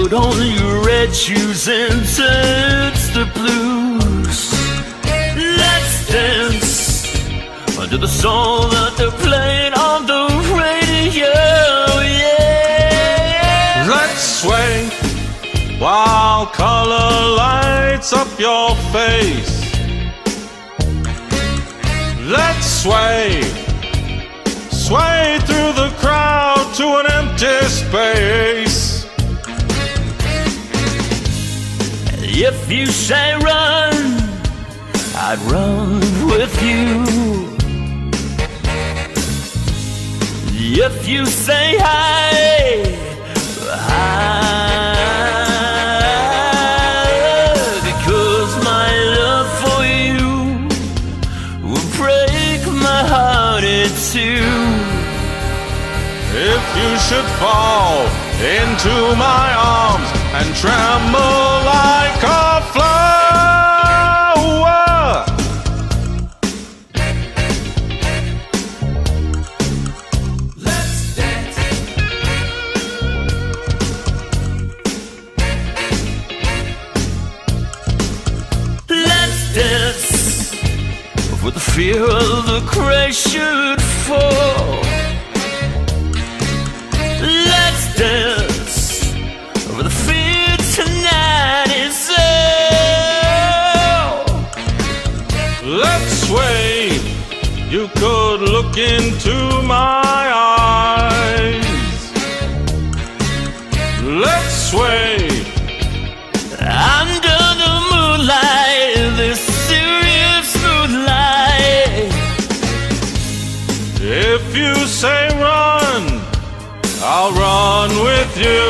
Put on your red shoes and touch the blues. Let's dance under the song that they're playing on the radio, yeah. Let's sway while color lights up your face. Let's sway, sway through the crowd to an empty space. If you say run, I'd run with you. If you say hi, hi, because my love for you will break my heart in two. If you should fall into my arms and tremble like a flower, let's dance. Let's dance with the fear of the crash should fall. Let's dance over the fear tonight is all. let's sway. You could look into my eyes. Let's sway Under the moonlight, this serious moonlight. if you say run, I'll run with you.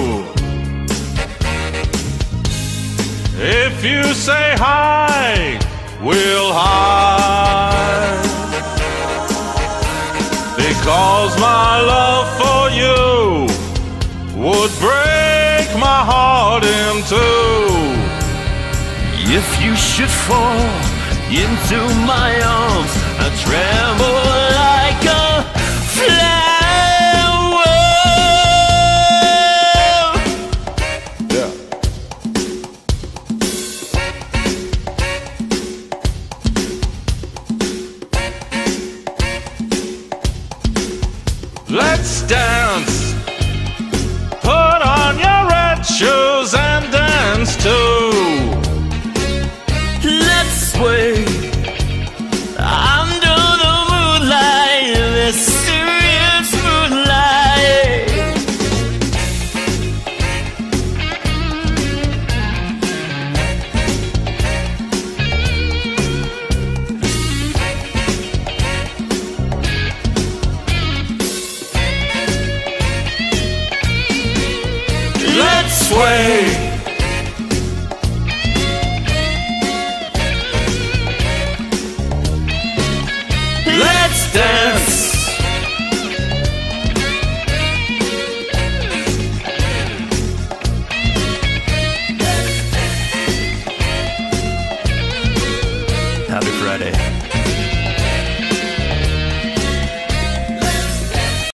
If you say hi, we'll hide. Because my love for you would break my heart in two. If you should fall into my arms, I tremble like a flower. Let's dance. Put on your red shoes and dance too. Let's sway under the moonlight, this serious moonlight. Let's sway. Let's dance. Happy Friday.